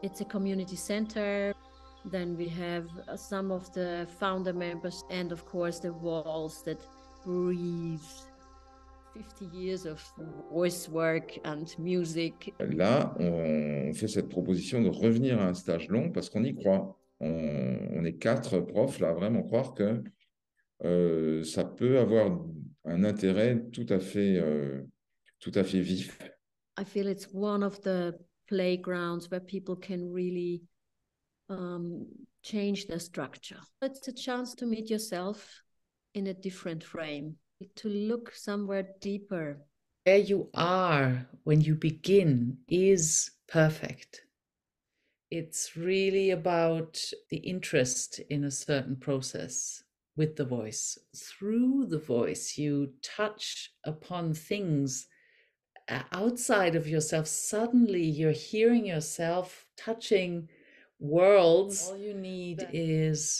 It's a community center. Then we have some of the founder members and of course the walls that breathe 50 years of voice work and music. Là, on fait cette proposition de revenir à un stage long parce qu'on y croit. On est quatre profs là, à vraiment croire que ça peut avoir un intérêt tout à fait vif. I feel it's one of the playgrounds where people can really change their structure. It's a chance to meet yourself in a different frame, to look somewhere deeper. Where you are when you begin is perfect. It's really about the interest in a certain process with the voice. Through the voice, you touch upon things outside of yourself. Suddenly, you're hearing yourself touching worlds. All you need is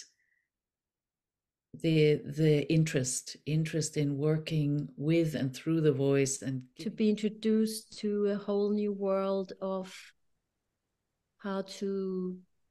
the interest in working with and through the voice, and to be introduced to a whole new world of how to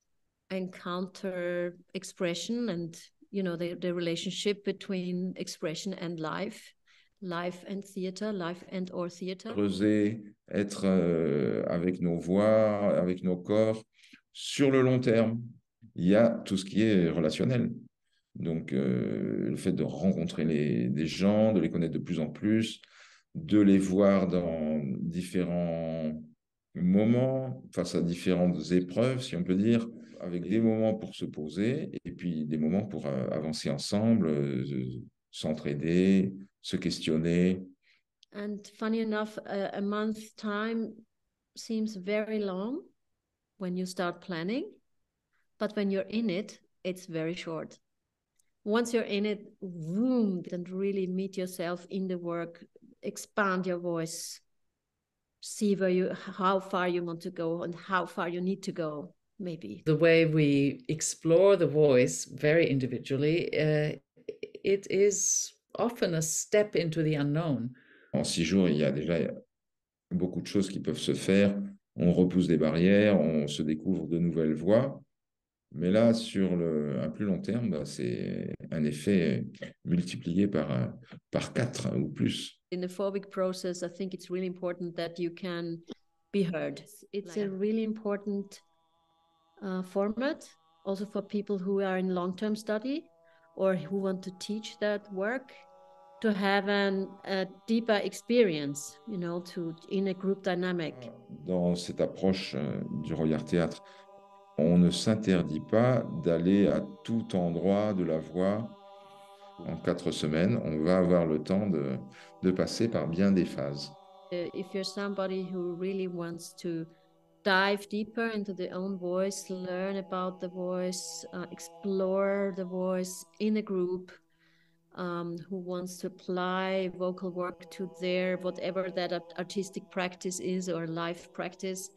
encounter expression and, you know, the relationship between expression and life and theater, life and or theater. Creuser, être avec nos voix, avec nos corps sur le long terme. Il y a tout ce qui est relationnel. Donc, le fait de rencontrer des gens, de les connaître de plus en plus, de les voir dans différents moments, face à différentes épreuves, si on peut dire, avec des moments pour se poser et puis des moments pour avancer ensemble, s'entraider, se questionner. And funny enough, a month's time seems very long when you start planning, but when you're in it, it's very short. Once you're in it, boom, and really meet yourself in the work, expand your voice, see how far you want to go and how far you need to go, maybe. The way we explore the voice very individually, it is often a step into the unknown. En 6 jours, il y a déjà beaucoup de choses qui peuvent se faire. On repousse des barrières, on se découvre de nouvelles voies. Mais là, sur un plus long terme, c'est un effet multiplié par 4 ou plus. In the 4-week process, I think it's really important that you can be heard. It's a really important format, also for people who are in long-term study or who want to teach that work, to have a deeper experience, you know, in a group dynamic. Dans cette approche du Royart Théâtre, on ne s'interdit pas d'aller à tout endroit de la voix. En 4 semaines, on va avoir le temps de passer par bien des phases. If you're somebody who really wants to dive deeper into their own voice, learn about the voice, explore the voice in a group, who wants to apply vocal work to their whatever that artistic practice is or life practice,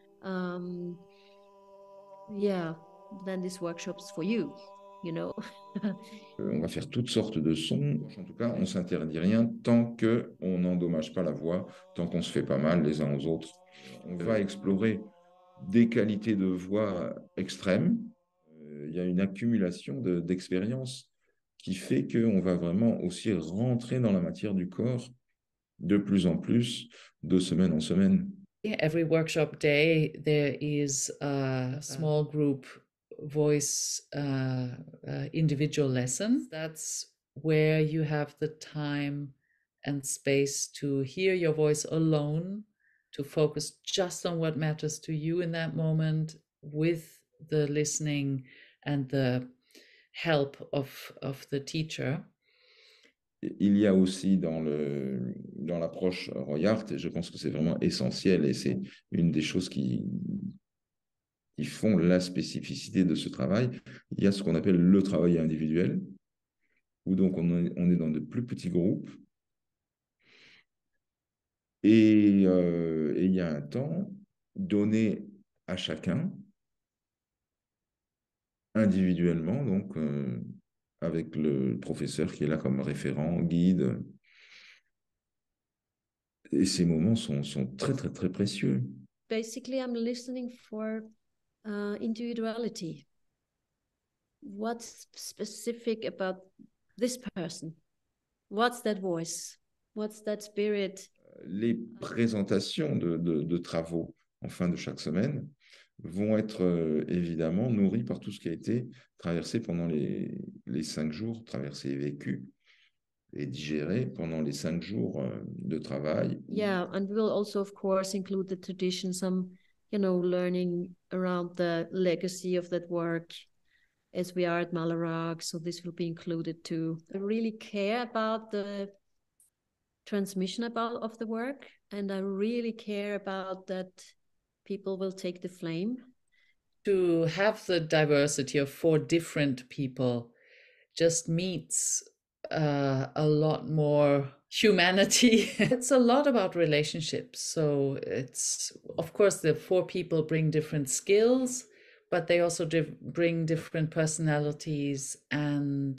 then this workshop's for you, you know. On va faire toutes sortes de sons. En tout cas, on ne s'interdit rien tant qu'on n'endommage pas la voix, tant qu'on ne se fait pas mal les uns aux autres. On va explorer des qualités de voix extrêmes. Il y a une accumulation d'expériences qui fait qu'on va vraiment aussi rentrer dans la matière du corps de plus en plus, de semaine en semaine. Every workshop day, there is a small group voice individual lesson. That's where you have the time and space to hear your voice alone, to focus just on what matters to you in that moment, with the listening and the help of the teacher. Il y a aussi dans l'approche Royart, et je pense que c'est vraiment essentiel, et c'est une des choses qui font la spécificité de ce travail, il y a ce qu'on appelle le travail individuel, où donc on est dans de plus petits groupes, et il y a un temps donné à chacun, individuellement, donc avec le professeur qui est là comme référent, guide. Et ces moments sont très, très, très précieux. Basically, I'm listening for Individuality. What's specific about this person? What's that voice? What's that spirit? Les présentations de travaux en fin de chaque semaine vont être évidemment nourries par tout ce qui a été traversé pendant les 5 jours, traversé et vécu et digéré pendant les 5 jours de travail. Yeah, and we'll also, of course, include the tradition, some, learning around the legacy of that work as we are at Malarag. So this will be included too. I really care about the transmission of the work, and I really care about that people will take the flame. To have the diversity of 4 different people just meets a lot more humanity. It's a lot about relationships. So it's, of course, the 4 people bring different skills, but they also bring different personalities and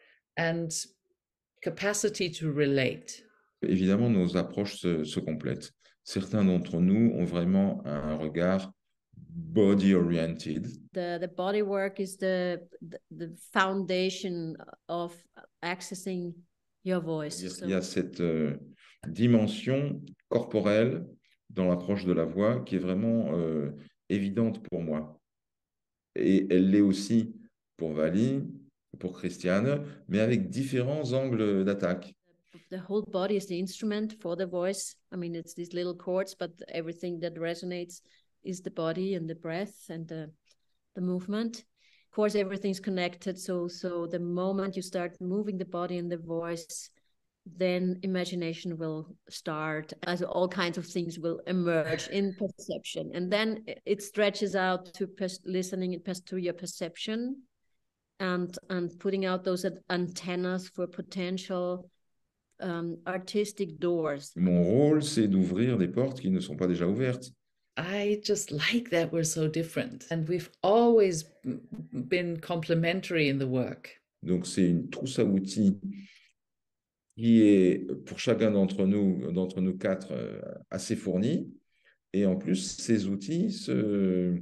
capacity to relate. Évidemment, nos approches se complètent. Certains d'entre nous ont vraiment un regard body-oriented. The body work is the foundation of accessing your voice. Il y a cette dimension corporelle dans l'approche de la voix qui est vraiment évidente pour moi. Et elle l'est aussi pour Vali, pour Christiane, mais avec différents angles d'attaque. The whole body is the instrument for the voice. I mean, it's these little chords, but everything that resonates is the body and the breath and the movement. Of course, everything's connected. So the moment you start moving the body and the voice, then imagination will start, as all kinds of things will emerge in perception. And then it stretches out to listening to your perception and putting out those antennas for potential artistic doors. Mon rôle, c'est d'ouvrir des portes qui ne sont pas déjà ouvertes. I just like that we're so different, and we've always been complementary in the work. Donc c'est une trousse à outils qui est pour chacun d'entre nous 4 assez fournie, et en plus ces outils se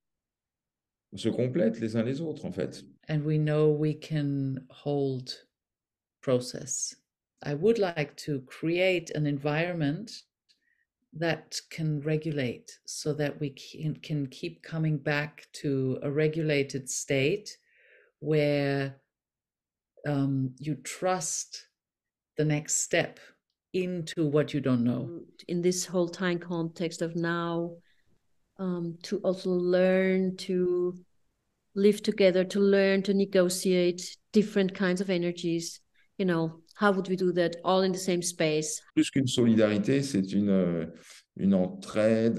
complètent les uns les autres en fait. And we know we can hold process. I would like to create an environment that can regulate so that we can keep coming back to a regulated state where you trust the next step into what you don't know. In this whole time context of now, to also learn to live together, to learn to negotiate different kinds of energies. How would we do that all in the same space? Plus qu'une solidarité, c'est une entraide,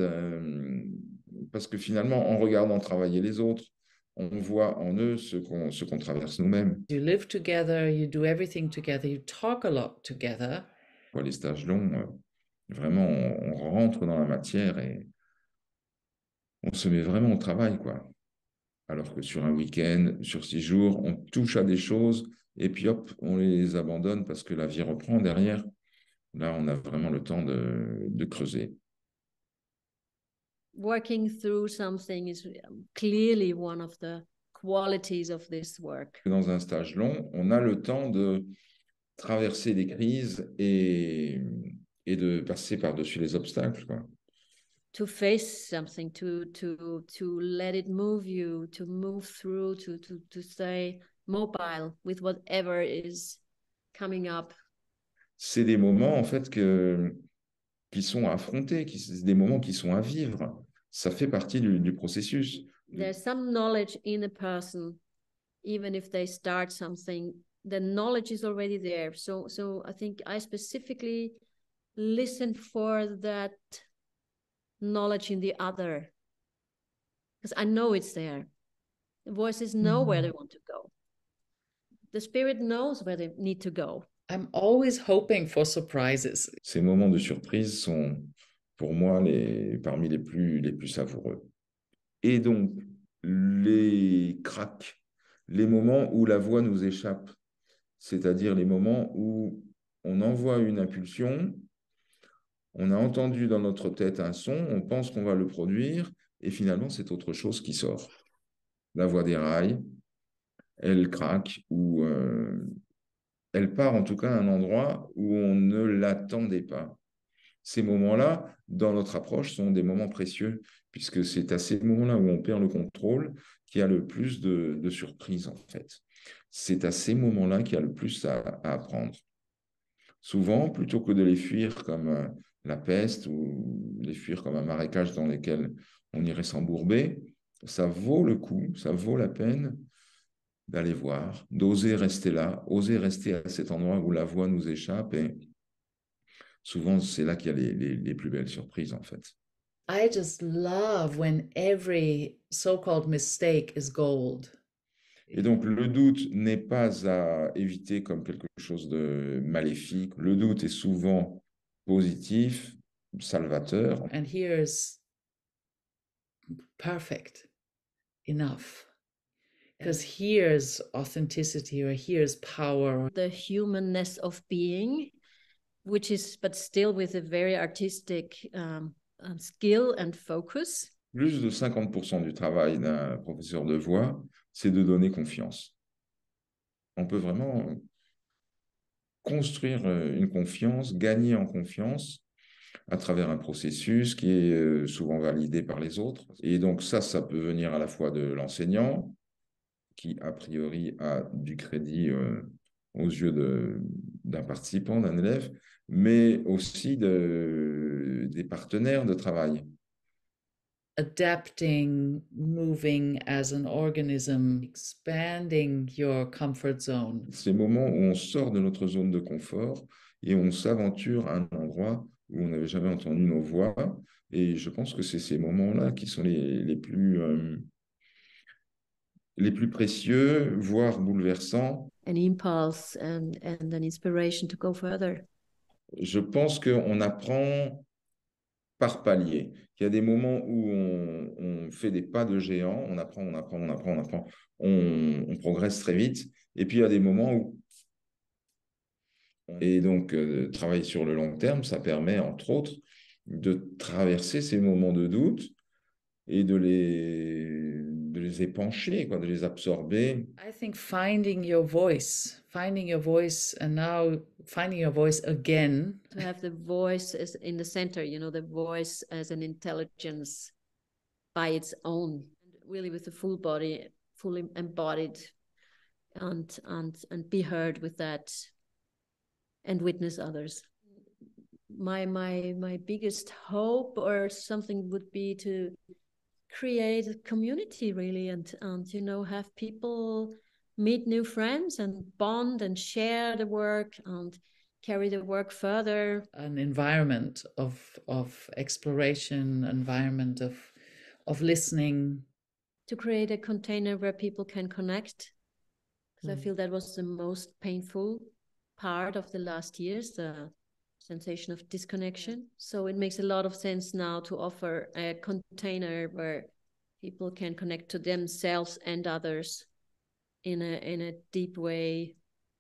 parce que finalement, en regardant travailler les autres, on voit en eux ce qu'on traverse nous-mêmes. You live together, you do everything together, you talk a lot together. Les stages longs, vraiment, on rentre dans la matière et on se met vraiment au travail, quoi. Alors que sur un week-end, sur 6 jours, on touche à des choses et puis hop, on les abandonne parce que la vie reprend derrière. Là, on a vraiment le temps de creuser. Working through something is clearly one of the qualities of this work. Dans un stage long, on a le temps de traverser des crises et de passer par-dessus les obstacles, quoi. To face something, to let it move you, to move through, to stay mobile with whatever is coming up. C'est des moments, en fait, qui sont à affronter, c'est des moments qui sont à vivre. Ça fait partie du processus. There's some knowledge in a person, even if they start something, the knowledge is already there. So I think I specifically listen for that knowledge in the other, because I know it's there. The voices know where they want to go. The spirit knows where they need to go. I'm always hoping for surprises. Ces moments de surprise sont, pour moi, parmi les plus savoureux. Et donc, les cracks, les moments où la voix nous échappe, c'est-à-dire les moments où on envoie une impulsion, on a entendu dans notre tête un son, on pense qu'on va le produire, et finalement, c'est autre chose qui sort. La voix déraille, elle craque, ou elle part en tout cas à un endroit où on ne l'attendait pas. Ces moments-là, dans notre approche, sont des moments précieux, puisque c'est à ces moments-là où on perd le contrôle qu'il y a le plus de surprises, en fait. C'est à ces moments-là qu'il y a le plus à apprendre. Souvent, plutôt que de les fuir comme la peste ou les fuir comme un marécage dans lequel on irait s'embourber, ça vaut le coup, ça vaut la peine d'aller voir, d'oser rester là, oser rester à cet endroit où la voix nous échappe. Et souvent, c'est là qu'il y a les plus belles surprises, en fait. I just love when every so-called mistake is gold. Et donc, le doute n'est pas à éviter comme quelque chose de maléfique. Le doute est souvent positif, salvateur. And here's perfect enough. Because here's authenticity, or here's power. The humanness of being, which is, but still with a very artistic skill and focus. Plus de 50% du travail d'un professeur de voix, c'est de donner confiance. On peut vraiment construire une confiance, gagner en confiance à travers un processus qui est souvent validé par les autres. Et donc ça peut venir à la fois de l'enseignant, qui a priori a du crédit aux yeux d'un participant, d'un élève, mais aussi des partenaires de travail. Adapting, moving as an organism, expanding your comfort zone. Ces moments où on sort de notre zone de confort et on s'aventure à un endroit où on n'avait jamais entendu nos voix. Et je pense que c'est ces moments-là qui sont les plus précieux, voire bouleversants. An impulse and an inspiration to go further. Je pense qu'on apprend par palier. Il y a des moments où on fait des pas de géant, on apprend, on progresse très vite. Et puis il y a des moments où... Et donc, travailler sur le long terme, ça permet, entre autres, de traverser ces moments de doute et de les épancher, quoi, de les absorber. I think finding your voice and now finding your voice again. To have the voice as in the center, the voice as an intelligence by its own, really with the full body, fully embodied, and be heard with that and witness others. My biggest hope or something would be to create a community, really, and have people meet new friends and bond and share the work and carry the work further. An environment of exploration, environment of listening. To create a container where people can connect. Because I feel that was the most painful part of the last years, the sensation of disconnection. So it makes a lot of sense now to offer a container where people can connect to themselves and others in a deep way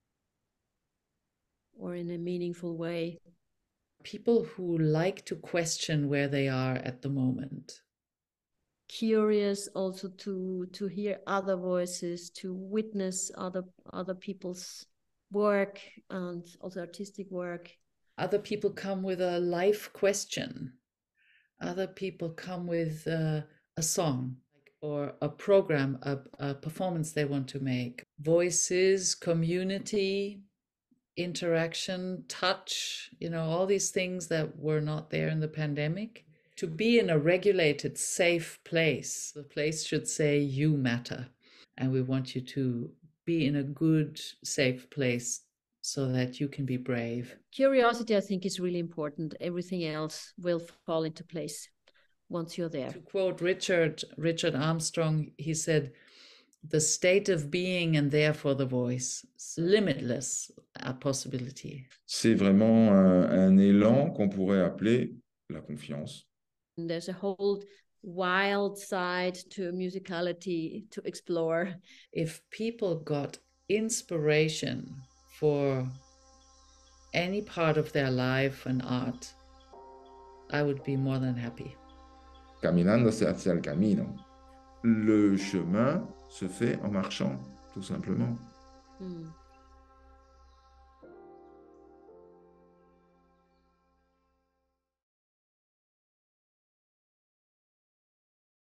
or in a meaningful way. People who like to question where they are at the moment. Curious also to hear other voices, to witness other people's work and also artistic work. Other people come with a life question. Other people come with a song or a program, a performance they want to make. Voices, community, interaction, touch, all these things that were not there in the pandemic. To be in a regulated, safe place, the place should say you matter. And we want you to be in a good, safe place so that you can be brave. Curiosity, I think, is really important. Everything else will fall into place once you're there. To quote Richard Armstrong, he said, "The state of being and therefore the voice, limitless possibility." C'est vraiment un élan qu'on pourrait appeler la confiance. And there's a whole wild side to musicality to explore. If people got inspiration for any part of their life and art, I would be more than happy. Caminando hacia el camino. Le chemin se fait en marchant, tout simplement. Mm.